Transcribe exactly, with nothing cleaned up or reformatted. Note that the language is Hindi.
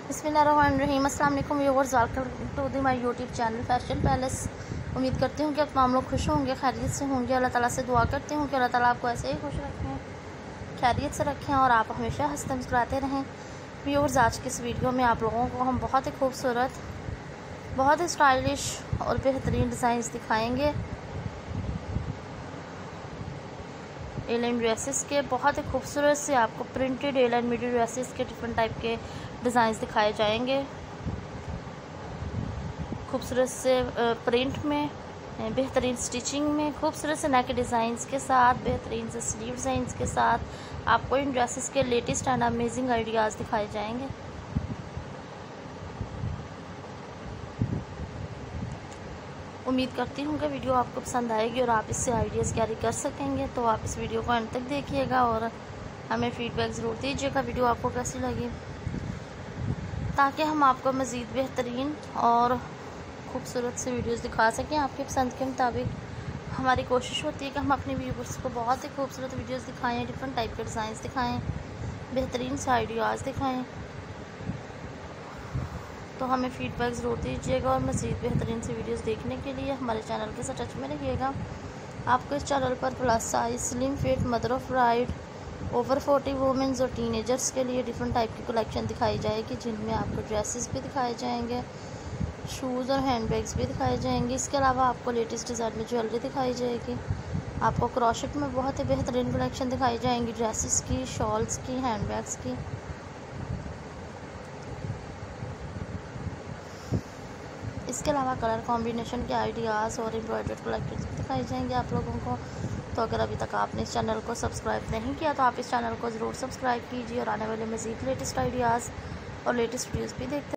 बिस्मिल्लाहिर्रहमानिर्रहीम। अस्सलाम वालेकुम viewers, welcome to the my YouTube channel fashion palace. उम्मीद करती हूँ कि आप तमाम लोग खुश होंगे, खैरियत से होंगे। अल्लाह ताला से दुआ करती हूँ कि अल्लाह ताला आपको ऐसे ही खुश रखें, खैरियत से रखें और आप हमेशा हंसते मुस्कुराते रहें। व्यूअर्स, आज की इस वीडियो में आप लोगों को हम बहुत ही खूबसूरत, बहुत ही स्टाइलिश और बेहतरीन डिज़ाइंस दिखाएँगे। एलाइन ड्रेसेस के बहुत ही खूबसूरत से आपको प्रिंटेड एलाइन मिडी ड्रेसेस के डिफरेंट टाइप के डिज़ाइंस दिखाए जाएंगे। खूबसूरत से प्रिंट में, बेहतरीन स्टिचिंग में, खूबसूरत से नेक डिज़ाइंस के साथ, बेहतरीन से स्लीव डिज़ाइंस के साथ आपको इन ड्रेसेस के लेटेस्ट एंड अमेजिंग आइडियाज़ दिखाए जाएंगे। उम्मीद करती हूँ कि वीडियो आपको पसंद आएगी और आप इससे आइडियाज़ कैरी कर सकेंगे। तो आप इस वीडियो को अंत तक देखिएगा और हमें फीडबैक ज़रूर दीजिएगा वीडियो आपको कैसी लगी, ताकि हम आपको मज़ीद बेहतरीन और खूबसूरत से वीडियोस दिखा सकें आपके पसंद के मुताबिक। हमारी कोशिश होती है कि हम अपने व्यूअर्स को बहुत ही खूबसूरत वीडियोस दिखाएं, डिफरेंट टाइप के डिज़ाइंस दिखाएं, बेहतरीन से आइडियाज़ दिखाएं। तो हमें फ़ीडबैक ज़रूर दीजिएगा और मज़ीद बेहतरीन से वीडियोस देखने के लिए हमारे चैनल के साथ टच में रहिएगा। आपको इस चैनल पर plus size, slim fit, mother of bride, over forty womens और टीनेजर्स के लिए डिफरेंट टाइप की कलेक्शन दिखाई जाएगी, जिनमें आपको ड्रेसेस भी दिखाए जाएंगे, शूज़ और हैंड बैग्स भी दिखाए जाएंगे। इसके अलावा आपको लेटेस्ट डिज़ाइन में ज्वेलरी दिखाई जाएगी। आपको क्रॉशेट में बहुत ही बेहतरीन कलेक्शन दिखाई जाएंगी, ड्रेसेस की, शॉल्स की, हैंड बैग्स की। इसके अलावा कलर कॉम्बिनेशन के आइडियाज़ और एम्ब्रॉयडर्ड कलेक्शन भी दिखाई जाएंगे आप लोगों को। तो अगर अभी तक आपने इस चैनल को सब्सक्राइब नहीं किया तो आप इस चैनल को ज़रूर सब्सक्राइब कीजिए और आने वाले मज़ीद लेटेस्ट आइडियाज़ और लेटेस्ट वीडियोज़ भी देखते